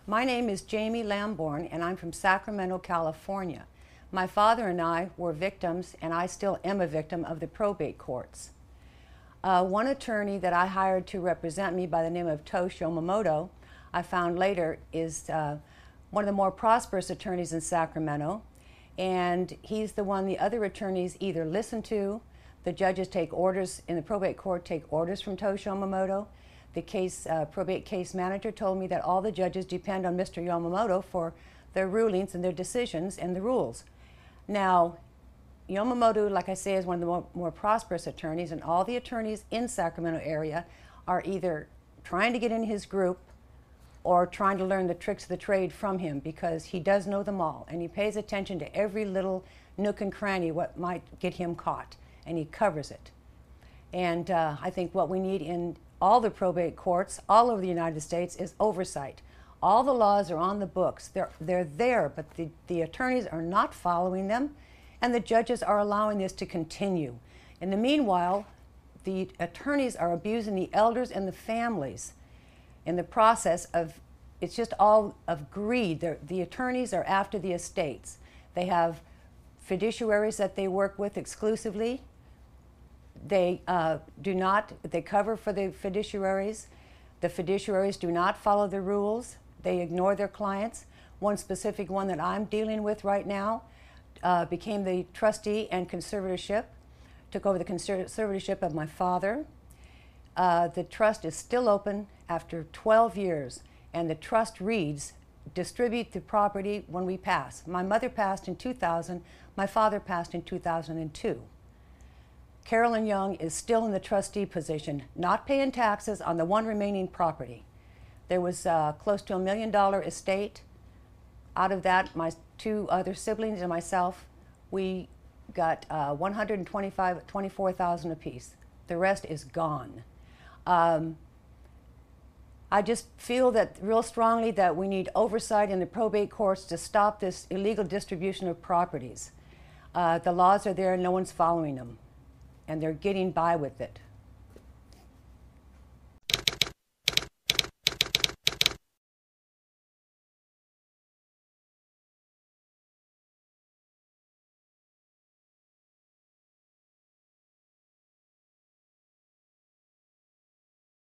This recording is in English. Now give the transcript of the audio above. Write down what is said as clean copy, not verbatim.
My name is Jamie Lamborn, and I'm from Sacramento, California. My father and I were victims, and I still am a victim of the probate courts. One attorney that I hired to represent me by the name of Tosh Yamamoto, I found later is one of the more prosperous attorneys in Sacramento, and he's the one the other attorneys either listen to. The judges take orders in the probate court, take orders from Tosh Yamamoto. The probate case manager told me that all the judges depend on Mr. Yamamoto for their rulings and their decisions and the rules. Now, Yamamoto, like I say, is one of the more prosperous attorneys, and all the attorneys in Sacramento area are either trying to get in his group or trying to learn the tricks of the trade from him, because he does know them all, and he pays attention to every little nook and cranny what might get him caught, and he covers it. And I think what we need in all the probate courts all over the United States is oversight. All the laws are on the books. They're there, but the attorneys are not following them, and the judges are allowing this to continue. In the meanwhile, the attorneys are abusing the elders and the families in the process of, it's just all of greed. The attorneys are after the estates. They have fiduciaries that they work with exclusively. They they cover for the fiduciaries. The fiduciaries do not follow the rules. They ignore their clients. One specific one that I'm dealing with right now became the trustee and conservatorship, took over the conservatorship of my father. The trust is still open after 12 years, and the trust reads, distribute the property when we pass. My mother passed in 2000, my father passed in 2002. Carolyn Young is still in the trustee position, not paying taxes on the one remaining property. There was close to $1 million estate. Out of that, my two other siblings and myself, we got $124,000 apiece. The rest is gone. I just feel that real strongly that we need oversight in the probate courts to stop this illegal distribution of properties. The laws are there and no one's following them, and they're getting by with it.